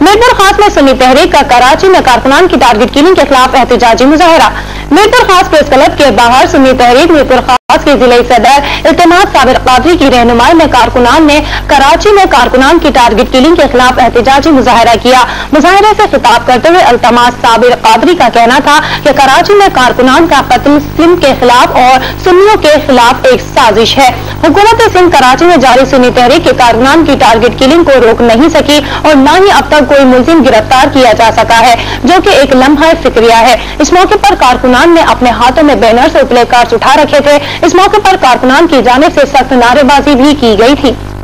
मीरपुर खास में सुन्नी तहरीक का कराची में कारकुनान की टारगेट किलिंग के खिलाफ एहतजाजी मुजाहरा। मीरपुर खास प्रेस क्लब के बाहर सुन्नी तहरीक मीरपुर खास के जिले सदर इल्तिमास साबिर कादरी की रहनुमाई में कारकुनान ने कराची में कारकुनान की टारगेट किलिंग के खिलाफ एहतजाजी मुजाहरा किया। मुजाहरे से खिताब करते हुए इल्तिमास साबिर कादरी का कहना था कि कराची में कारकुनान का कत्ल मुस्लिम के खिलाफ और सुन्नियों के खिलाफ एक साजिश है। हुकूमत सिंध कराची में जारी सुन्नी तहरीक के कारकुनान की टारगेट किलिंग को रोक नहीं सकी और न ही अब तक कोई मुलजिम गिरफ्तार किया जा सका है, जो कि एक लम्हा फिक्रिया है। इस मौके पर कारकुनान ने अपने हाथों में बैनर्स और प्ले कार्ड्स उठा रखे थे। इस मौके पर कारकुनान की जानिब से सख्त नारेबाजी भी की गई थी।